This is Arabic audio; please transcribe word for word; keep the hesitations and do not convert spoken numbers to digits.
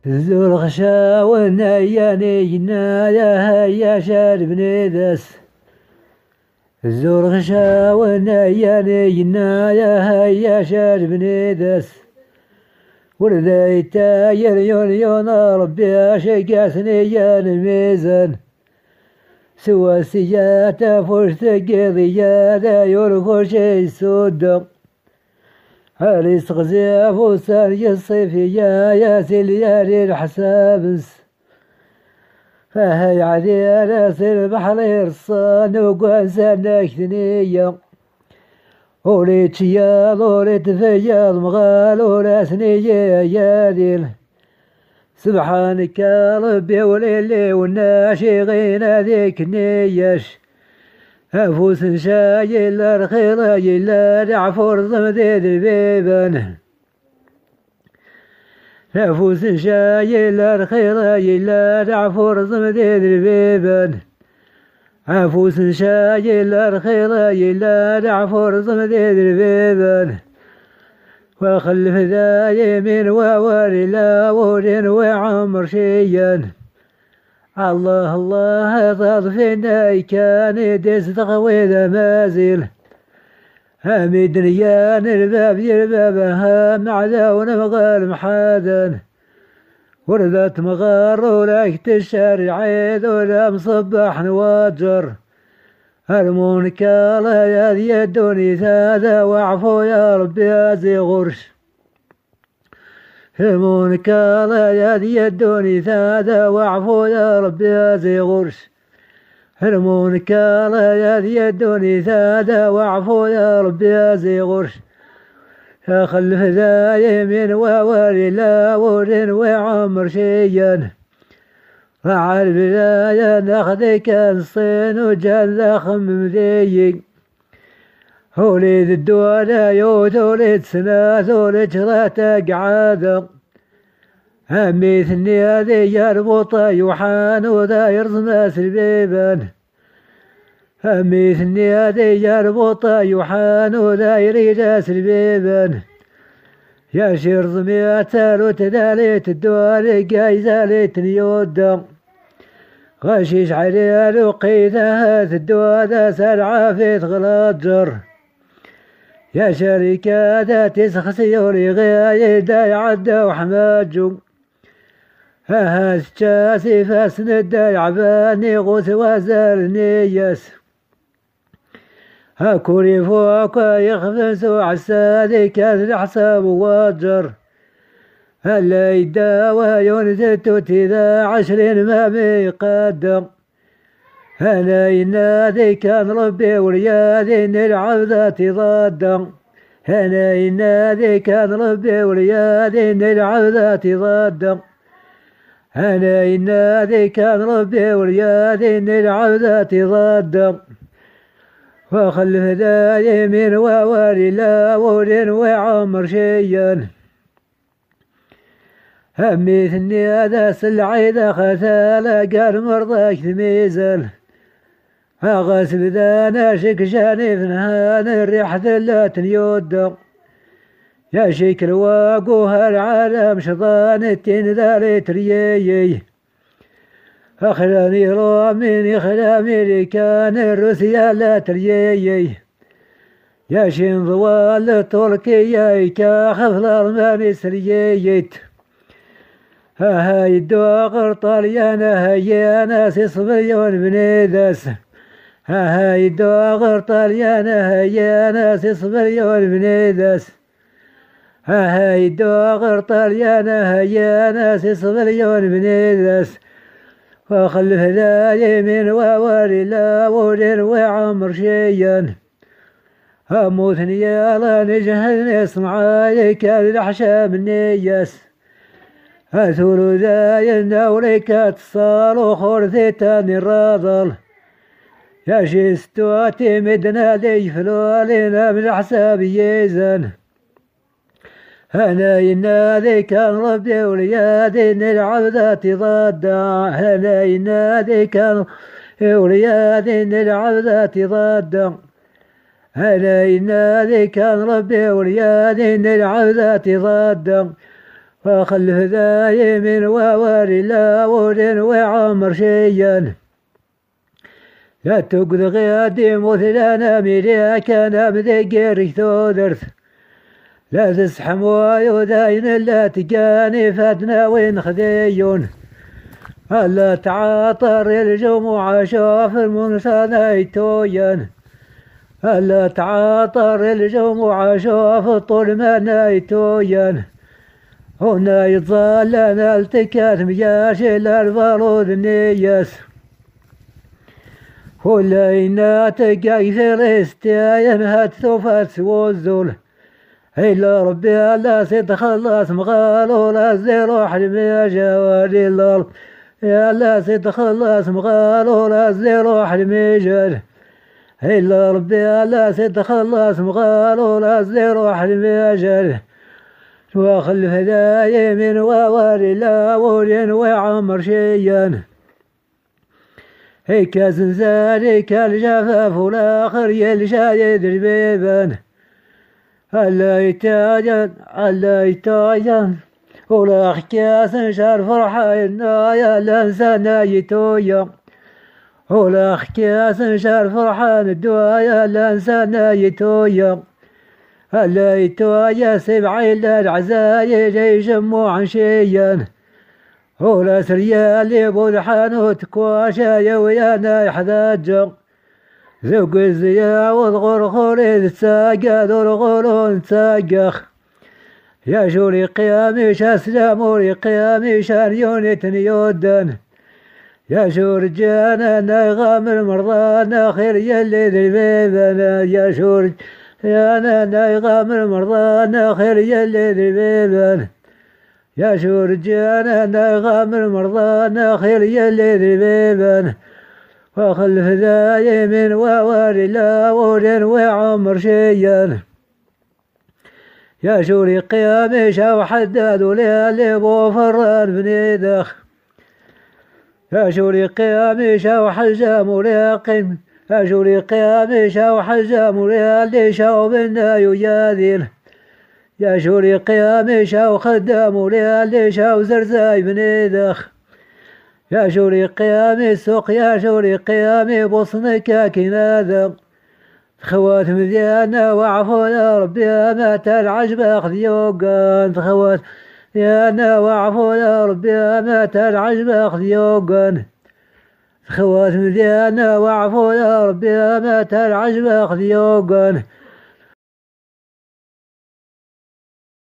ذو الغشا والنياني نايا هيا شاربني ذس. ذو الغشا والنياني نايا هيا شاربني ذس. ورديتا يريون يون ربي شقاسني يا الميزان. سوى سياتا فشت قضيا لا يرغو شي سودا. علي سغزيف وساري الصيفية يا سليالي الحسابس. فهي عذيرة سير بحر الصان وقوانسان ثنية. وليت شياض وليت فياض مغال وراسنية يا ديل. سبحانك يا ربي وليلي والناشغين هذيك نيش. أفوس شاي إلا الخير إلا دعفور ضمديد البيبان. أفوس شاي إلا الخير إلا دعفور ضمديد البيبان. أفوس شاي إلا الخير إلا دعفور ضمديد البيبان. وخلف ذا يمين ووالي لا ورين وعمر شيان. الله الله ضاد فينا كان يدس تغويد مازل. هامي دنيان الباب يربابها معذاون مغال محادن. وردت مغار ولكت الشارع عيد ولا مصبح نواجر. المنكال يا ذي الدنيا ثاذا وعفو يا ربي ازي غرش. المنكال يا ذي الدنيا ثاذا وعفو يا ربي ازي غرش. المنكال يا ذي الدنيا ثاذا وعفو يا ربي ازي غرش. يا خلف ذا يمين ووالي لا ورين وعمر شيان. مع البداية ناخذك الصين وجال ذاخم مذيق. وليد الدولة يوت وليد سناث وليد شراتا قعادة. همي ثني هذي يربط يوحان وذا يرزم سلبيبان. همي ثني هذي يربط يوحان وذا يريد سلبيبان. يا شير ضميات وتداليت الدوالي قايزاليت نيودا. غشيش علي وقيثها الدوادة سرعة في غلاجر. يا شركات تسخسي ولغاية دا يعدى وحماجو. ها الشاسي فاسند يعباني غوث وزال نيس. ها كوري فوق يخفنس وعسادي كاذ حساب واجر. هلا يداوى يونزتو تذا عشرين ما بيقدم. هلا ينادي كان ربي وريادي نلعب ذات ضدم. هلا ينادي كان ربي وريادي نلعب ذات ضدم. هلا ينادي كان ربي وريادي نلعب ذات ضدم. وخلف ذا يمين ووالي لا ورين وعمر شيان. همي ثني هذا سلعي ذا خثالة قال مرضاك تميزل. أغاسب ذا ناشك شاني فنهان الريح ثلات يودم. يا شيك الواقوها العالم شضان التين ذالي تريي. أخلاني رامين خلامي لي كان الروسيا لا تريي. يا شين ضوال تركيا كاخذ الأرماني سرييت. ها هاي الدوغر طاليانا هيا ناس صبيون بنيدس. ها هاي الدوغر طاليانا هيا ناس صبيون بنيدس. ها هاي الدوغر طاليانا هيا ناس صبيون بنيدس. وخلف ذا يمين ووالي لا ورين وعمر شيان. هموثني يلا نجهل نسمعاي كالحشا من نيس. أثور ذا ينوريك اتصال وخورثيتان الراضل. يا شيستواتي مدنا لي فلولينا من حساب يزن. أنا ينادي كان ربي وليادي نلعب ذاتي ضدا. أنا ينادي كان وليادي نلعب ذاتي ضدا. أنا ينادي كان ربي وليادي نلعب ذاتي ضدا. وخلف دايم وواري لا ورن وعمر شيئا لا تقد غادي مثلنا ميريا كان مذكر ثودرث لا تسحم ويداين لا تجاني فاتنا وين خذيون ألا تعاطر الجموع شوف المنسى تويا ألا تعاطر الجموع شوف طول ما نايتويا هنا يتظلنا التكات مياش البارود نيس ولينا تقاي فلسطين هات ثوفات وزول إلا ربي لا سيتخلص مغالو لا زيروح الميجا ولي الأرض يا لا سيتخلص مغالو لا زيروح الميجا إلا ربي لا سيتخلص مغالو لا زيروح الميجا وخلف دايم وواري لا ورين وعمر شيئا هيك زنزانك الجفاف والآخر يلشايد البيبان ألا يتاجن ألا يتاجن ولا خكاس شار فرحة النايا لانسانا يتويا ولا خكاس شار فرحة الدوايا لانسانا يتويا ألا يتويا سبعين للعزايل يجمعوا شيئا ولا سريالي بالحانوت كواشا ويانا يحتاج ذوق الزيا والغرغر إذ تساقى ذو الغلون تساقخ يا شوري قيامي شاسلام وري قيامي شاريون تنيودن يا شور جانا نايغام المرضانا خير يلي ذي بيبنا يا شور جانا نايغام المرضانا خير يلي ذي بيبنا يا شور جانا نايغام المرضانا خير يلي ذي بيبنا وخلف دايم وواري لا ورن وعمر شيئا يا شوري قيامي شاو حداد وليالي بو فران بنيدخ يا شوري قيامي شاو حجام وليقم يا شوري قيامي شاو حجام وليالي شاو بنا يجادل يا شوري قيامي شاو خدام وليالي شاو زرزاي بنيدخ يا شوري قيامي سوق يا شوري قيامي بصنك كنادم خوات مذيانا وعفو يا ربي ما تلعجب اخذ يوقان خوات يانا وعفو يا ربي ما تلعجب اخذ يوقان خوات مذيانا وعفو يا ربي ما تلعجب اخذ يوقان